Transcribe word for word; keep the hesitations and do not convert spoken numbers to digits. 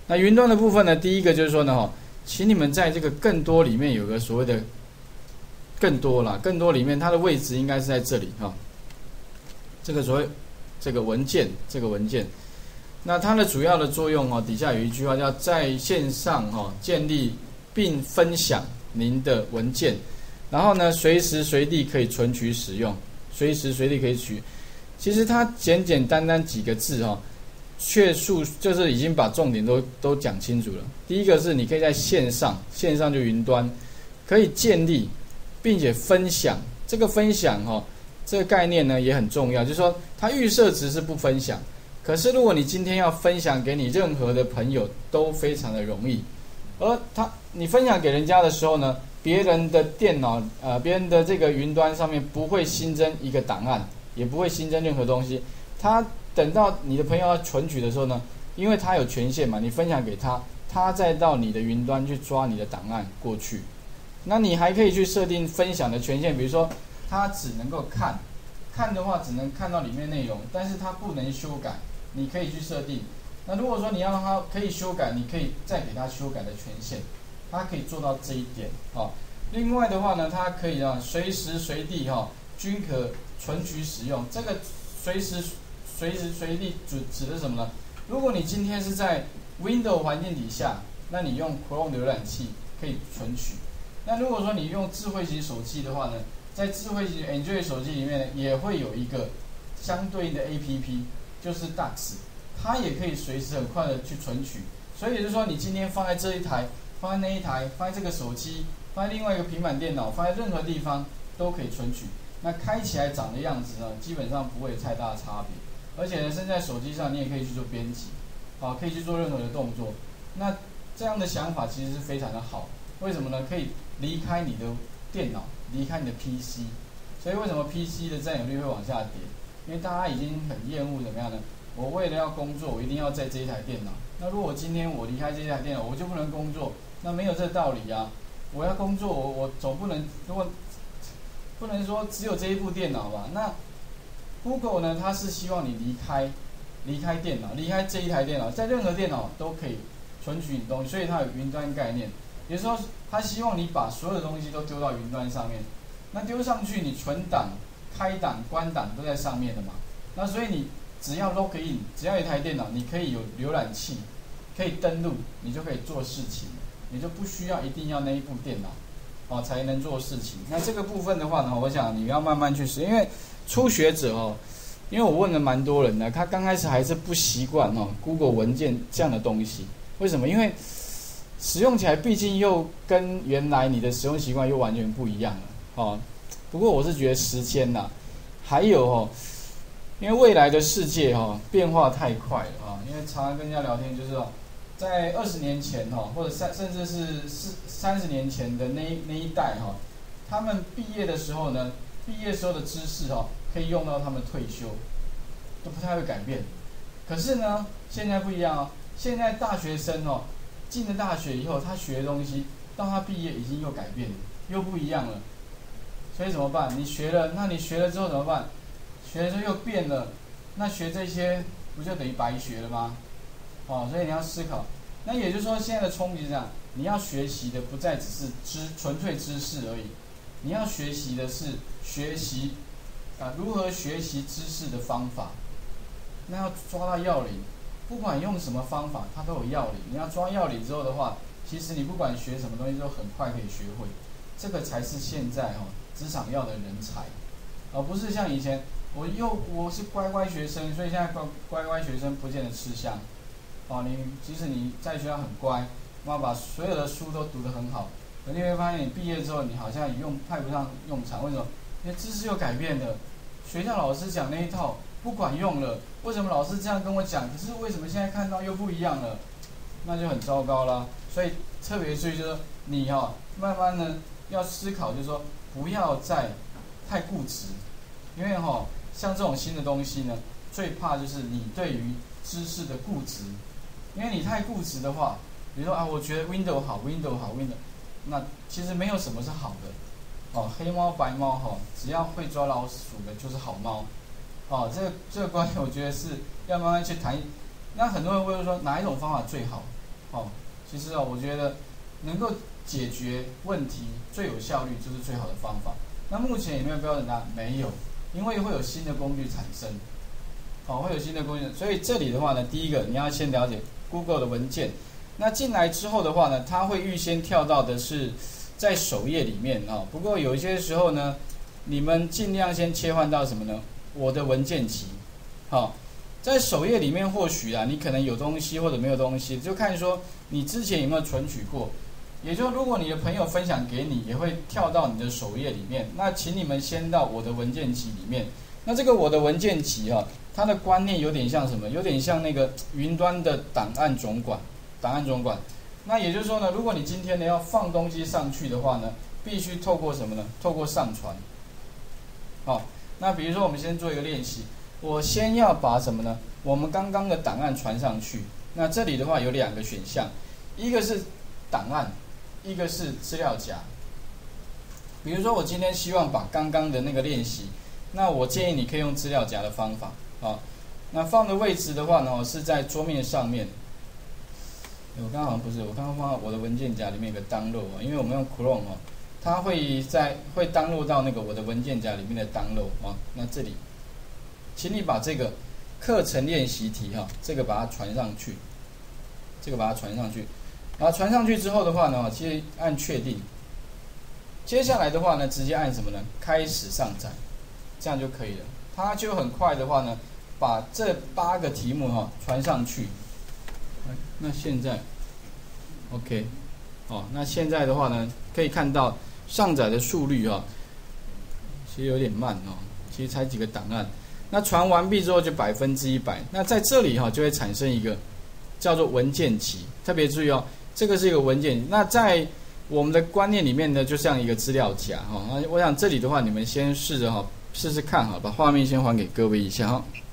那云端的部分呢，第一个就是说呢，哈，请你们在这个更多里面有个所谓的更多啦，更多里面它的位置应该是在这里哈。这个所谓这个文件，这个文件，那它的主要的作用哦，底下有一句话叫在线上哈建立并分享您的文件，然后呢随时随地可以存取使用，随时随地可以取。其实它简简单单几个字哈，确述就是已经把重点都都讲清楚了。第一个是你可以在线上，线上就云端可以建立，并且分享。这个分享哈。这个概念呢也很重要，就是说它预设值是不分享，可是如果你今天要分享给你任何的朋友都非常的容易，而他你分享给人家的时候呢，别人的电脑呃别人的这个云端上面不会新增一个档案，也不会新增任何东西，他等到你的朋友要存取的时候呢，因为他有权限嘛，你分享给他，他再到你的云端去抓你的档案过去，那你还可以去设定分享的权限，比如说他只能够看，看的话只能看到里面内容，但是他不能修改，你可以去设定。那如果说你要让他可以修改，你可以再给他修改的权限，他可以做到这一点啊。另外的话呢，它可以啊随时随地哈均可存取使用。这个随时随时随地指指的是什么呢？如果你今天是在 Windows 环境底下，那你用 Chrome 浏览器可以存取。那如果说你用智慧型手机的话呢？在智慧型 Android 手机里面呢，也会有一个相对应的 A P P， 就是 D A X， 它也可以随时很快的去存取。所以也就是说，你今天放在这一台，放在那一台，放在这个手机，放在另外一个平板电脑，放在任何地方都可以存取。那开起来长的样子呢，基本上不会有太大的差别。而且呢，身在手机上，你也可以去做编辑，啊，可以去做任何的动作。那这样的想法其实是非常的好。为什么呢？可以离开你的电脑。离开你的 P C， 所以为什么 P C 的占有率会往下跌？因为大家已经很厌恶怎么样呢？我为了要工作，我一定要在这一台电脑。那如果今天我离开这一台电脑，我就不能工作，那没有这个道理啊！我要工作，我我总不能如果不能说只有这一部电脑吧？那 Google 呢？它是希望你离开离开电脑，离开这一台电脑，在任何电脑都可以存取你东西，所以它有云端概念。也就是说，他希望你把所有的东西都丢到云端上面，那丢上去，你存档、开档、关档都在上面的嘛。那所以你只要 log in， 只要一台电脑，你可以有浏览器，可以登录，你就可以做事情，你就不需要一定要那一部电脑哦才能做事情。那这个部分的话呢，我想你要慢慢去试，因为初学者哦，因为我问了蛮多人的，他刚开始还是不习惯哦 Google 文件这样的东西，为什么？因为使用起来毕竟又跟原来你的使用习惯又完全不一样了哦。不过我是觉得时间呐、啊，还有哦，因为未来的世界哦变化太快了啊。因为常常跟人家聊天就是哦，在二十年前哈、哦，或者三甚至是四三十年前的那那一代哈、哦，他们毕业的时候呢，毕业时候的知识哦，可以用到他们退休，都不太会改变。可是呢，现在不一样哦，现在大学生哦。进了大学以后，他学的东西到他毕业已经又改变了，又不一样了。所以怎么办？你学了，那你学了之后怎么办？学了之后又变了，那学这些不就等于白学了吗？哦，所以你要思考。那也就是说，现在的冲击是这样：你要学习的不再只是知纯粹知识而已，你要学习的是学习啊如何学习知识的方法。那要抓到要领。不管用什么方法，它都有要领。你要抓要领之后的话，其实你不管学什么东西，都很快可以学会。这个才是现在哦职场要的人才，而不是像以前我又我是乖乖学生，所以现在乖乖乖学生不见得吃香。哦，你即使你在学校很乖，妈把所有的书都读得很好，可你会发现你毕业之后，你好像也用派不上用场。为什么？因为知识又改变了，学校老师讲那一套不管用了。为什么老师这样跟我讲？可是为什么现在看到又不一样了？那就很糟糕啦。所以特别注意就是你哈、哦，慢慢呢要思考，就是说不要再太固执，因为哈、哦，像这种新的东西呢，最怕就是你对于知识的固执。因为你太固执的话，比如说啊，我觉得 Windows 好 ，Windows 好 ，Windows， 那其实没有什么是好的。哦，黑猫白猫哈、哦，只要会抓老鼠的就是好猫。哦，这个这个观念我觉得是要慢慢去谈。那很多人会说哪一种方法最好？ 哦，其实啊、哦，我觉得能够解决问题最有效率就是最好的方法。那目前有没有标准答案？没有，因为会有新的工具产生，好、哦，会有新的工具，所以这里的话呢，第一个你要先了解 Google 的文件。那进来之后的话呢，它会预先跳到的是在首页里面啊、哦。不过有一些时候呢，你们尽量先切换到什么呢？我的文件集，好、哦，在首页里面或许啊，你可能有东西或者没有东西，就看说你之前有没有存取过。也就如果你的朋友分享给你，也会跳到你的首页里面。那请你们先到我的文件集里面。那这个我的文件集啊，它的观念有点像什么？有点像那个云端的档案总管。档案总管。那也就是说呢，如果你今天呢要放东西上去的话呢，必须透过什么呢？透过上传。好，那比如说我们先做一个练习，我先要把什么呢？我们刚刚的档案传上去。那这里的话有两个选项，一个是档案。一个是资料夹，比如说我今天希望把刚刚的那个练习，那我建议你可以用资料夹的方法啊。那放的位置的话呢，是在桌面上面。我刚刚好像不是，我刚刚放到我的文件夹里面有个 download 啊，因为我们用 Chrome 哦，它会在会 download 到那个我的文件夹里面的 download 啊。那这里，请你把这个课程练习题哈、啊，这个把它传上去，这个把它传上去。然后传上去之后的话呢，其实按确定。接下来的话呢，直接按什么呢？开始上载，这样就可以了。它就很快的话呢，把这八个题目哈、哦、传上去。那现在 ，OK， 哦，那现在的话呢，可以看到上载的速率哈、哦，其实有点慢哦，其实才几个档案。那传完毕之后就百分之一百。那在这里哈、哦、就会产生一个叫做文件集，特别注意哦。这个是一个文件，那在我们的观念里面呢，就像一个资料夹哈。那我想这里的话，你们先试着哈试试看哈，把画面先还给各位一下哈。